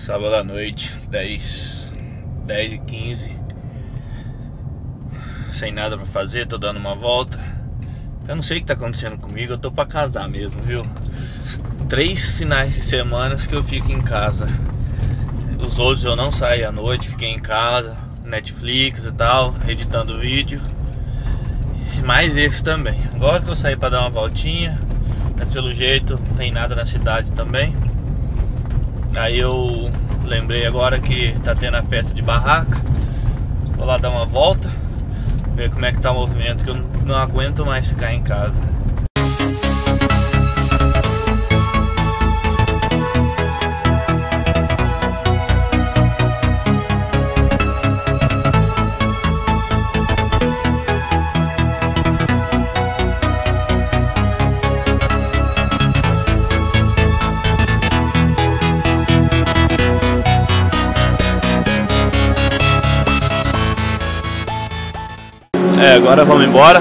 Sábado à noite, 10h15. Sem nada pra fazer, tô dando uma volta. Eu não sei o que tá acontecendo comigo, eu tô pra casar mesmo, viu? 3 finais de semana que eu fico em casa. Os outros eu não saio à noite, fiquei em casa, Netflix e tal, editando vídeo. Mais esse também. Agora que eu saí pra dar uma voltinha, mas pelo jeito não tem nada na cidade também. Aí eu lembrei agora que tá tendo a festa de barraca. Vou lá dar uma volta, ver como é que tá o movimento, que eu não aguento mais ficar em casa. Agora vamos embora.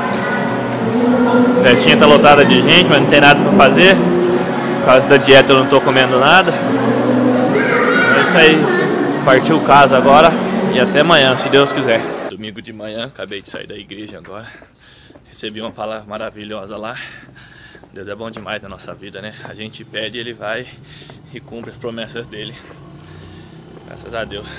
A festinha tá lotada de gente, mas não tem nada pra fazer. Por causa da dieta eu não tô comendo nada. É isso aí. Partiu o caso agora e até amanhã, se Deus quiser. Domingo de manhã, acabei de sair da igreja agora. Recebi uma palavra maravilhosa lá. Deus é bom demais na nossa vida, né? A gente pede, Ele vai e cumpre as promessas dele. Graças a Deus.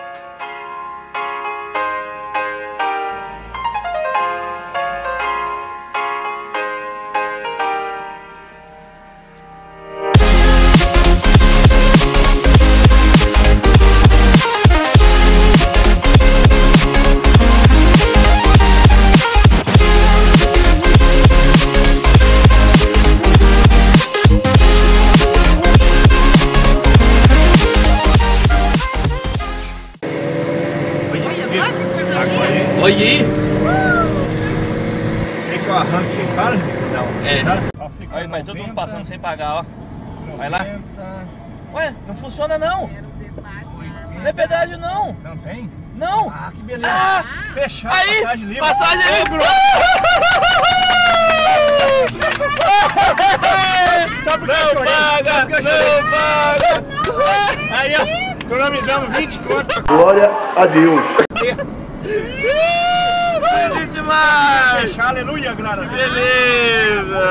Oi! Sei que eu arranco, vocês falam? Não. Olha, mas todo mundo passando sem pagar, ó. Vai lá. Ué, não funciona não. Não é pedágio não. Não tem? Não. Ah, que beleza. Ah, fechado, aí, passagem livre. Passagem livre. Sabe por que Não paga, não paga. Aí, ó, economizamos 20 conto. Glória a Deus. Feliz demais. Fechar, aleluia, glória. Beleza.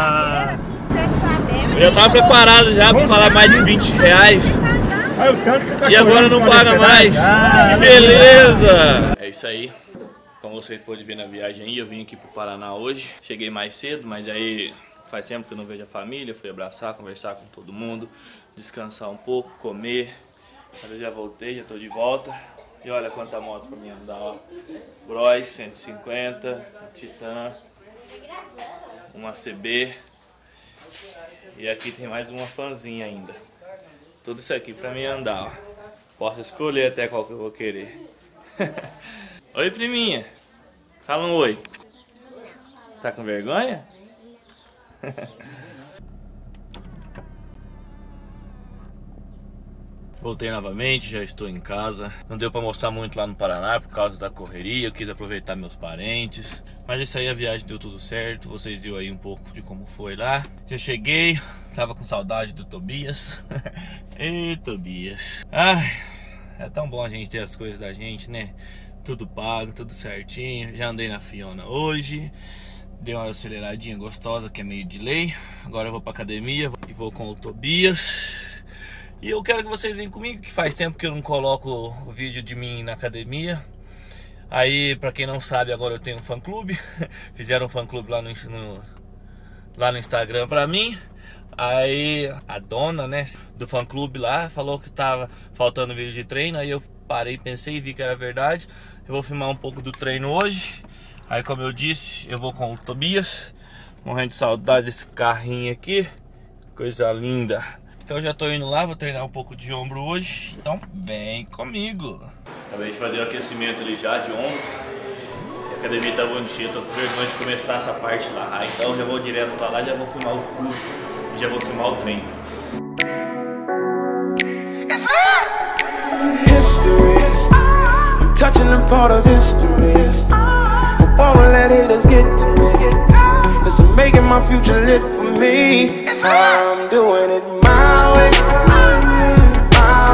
Eu tava preparado já pra falar mais de 20 reais. Olha o tanto que tá E agora não paga mais. Que beleza. É isso aí. Como vocês podem ver na viagem aí, eu vim aqui pro Paraná hoje. Cheguei mais cedo, mas aí faz tempo que eu não vejo a família. Fui abraçar, conversar com todo mundo, descansar um pouco, comer. Mas eu já voltei, já tô de volta. E olha quanta moto pra mim andar, ó. Bros 150, Titan, uma CB. E aqui tem mais uma fanzinha ainda. Tudo isso aqui pra mim andar, ó. Posso escolher até qual que eu vou querer. Oi, priminha. Fala um oi. Tá com vergonha? Voltei novamente, já estou em casa. Não deu pra mostrar muito lá no Paraná por causa da correria. Eu quis aproveitar meus parentes. Mas isso aí, a viagem deu tudo certo. Vocês viram aí um pouco de como foi lá. Já cheguei, tava com saudade do Tobias. Ei, Tobias. Ai, é tão bom a gente ter as coisas da gente, né? Tudo pago, tudo certinho. Já andei na Fiona hoje. Dei uma aceleradinha gostosa, que é meio de lei. Agora eu vou pra academia e vou com o Tobias. E eu quero que vocês venham comigo, que faz tempo que eu não coloco o vídeo de mim na academia. Aí, pra quem não sabe, agora eu tenho um fã-clube. Fizeram um fã-clube lá no Instagram pra mim. Aí a dona, né, do fã-clube lá falou que tava faltando vídeo de treino. Aí eu parei, pensei e vi que era verdade. Eu vou filmar um pouco do treino hoje. Aí, como eu disse, eu vou com o Tobias. Morrendo de saudade desse carrinho aqui. Coisa linda. Então eu já tô indo lá, vou treinar um pouco de ombro hoje. Então vem comigo. Acabei de fazer o aquecimento ali já de ombro. A academia tá bonitinha, tô com vergonha de começar essa parte lá. Então eu já vou direto pra lá e já vou filmar o curso. E já vou filmar o treino. History, I'm touching a part of history. I won't let haters get to me. 'Cause I'm making my future lit for me. I'm doing it my way, my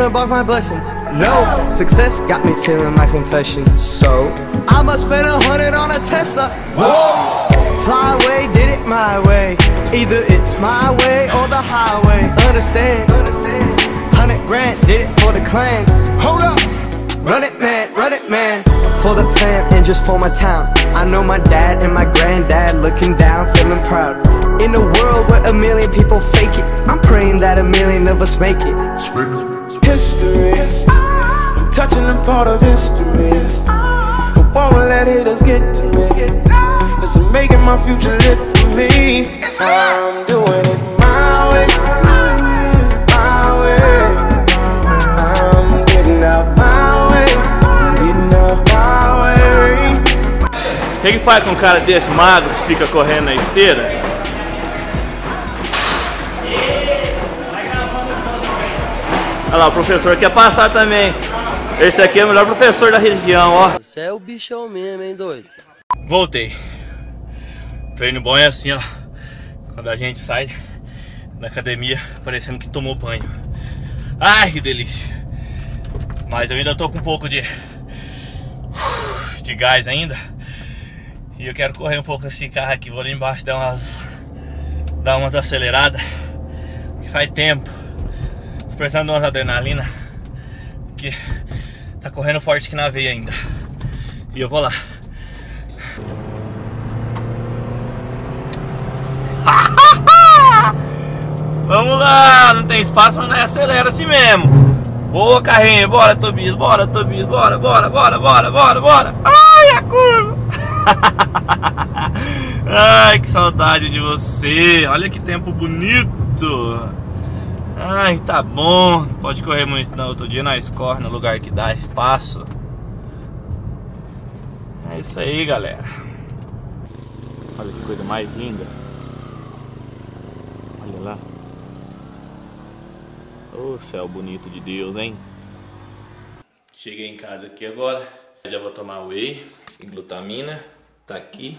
wanna block my blessing. No, success got me feeling my confession. So, I must spend 100 on a Tesla. Whoa! Fly away, did it my way. Either it's my way or the highway. Understand? 100 grand, did it for the clan. Hold up! Run it man, for the fam and just for my town. I know my dad and my granddad looking down, feeling proud. In a world where a million people fake it, I'm praying that a million of us make it. History, I'm touching a part of history. I won't let haters get to me. Cause I'm making my future lit for me. I'm doing it my way, my way. I'm getting out my way, getting out my way. O que faz com um cara desse magro que fica correndo na esteira? Olha lá, o professor quer passar também. Esse aqui é o melhor professor da região, ó. Você é o bichão mesmo, hein, doido? Voltei. Treino bom é assim, ó. Quando a gente sai da academia, parecendo que tomou banho. Ai, que delícia. Mas eu ainda tô com um pouco de gás ainda. E eu quero correr um pouco nesse carro aqui. Vou ali embaixo dar umas aceleradas. Que faz tempo. Tô precisando de umas adrenalina. Que tá correndo forte aqui na veia ainda. E eu vou lá. Vamos lá, não tem espaço, mas nós acelera assim mesmo. Boa, carrinho, bora, Tobias, bora, Tobias, bora. Ai, a curva. Ai, que saudade de você. Olha que tempo bonito. Ai, tá bom. Pode correr muito não, outro dia nós corre no lugar que dá espaço. É isso aí, galera. Olha que coisa mais linda. Olha lá. Ô, céu bonito de Deus, hein? Cheguei em casa aqui agora. Já vou tomar whey e glutamina. Tá aqui.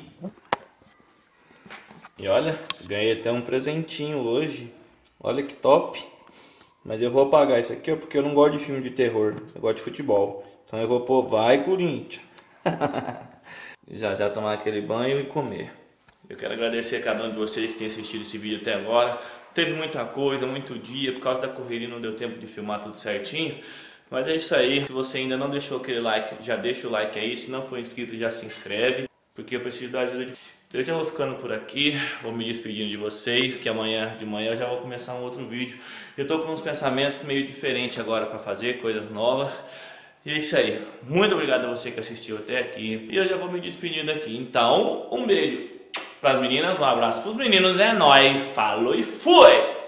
E olha, ganhei até um presentinho hoje. Olha que top. Mas eu vou apagar isso aqui, ó, porque eu não gosto de filme de terror. Eu gosto de futebol. Então eu vou pôr vai Corinthians. Já tomar aquele banho e comer. Eu quero agradecer a cada um de vocês que tem assistido esse vídeo até agora. Teve muita coisa, muito dia, por causa da correria não deu tempo de filmar tudo certinho. Mas é isso aí, se você ainda não deixou aquele like, já deixa o like aí. Se não for inscrito, já se inscreve, porque eu preciso da ajuda de... Então eu já vou ficando por aqui, vou me despedindo de vocês, que amanhã de manhã eu já vou começar um outro vídeo. Eu tô com uns pensamentos meio diferentes agora para fazer, coisas novas. E é isso aí, muito obrigado a você que assistiu até aqui. E eu já vou me despedindo aqui, então um beijo para as meninas, um abraço para os meninos, é nóis, falou e fui!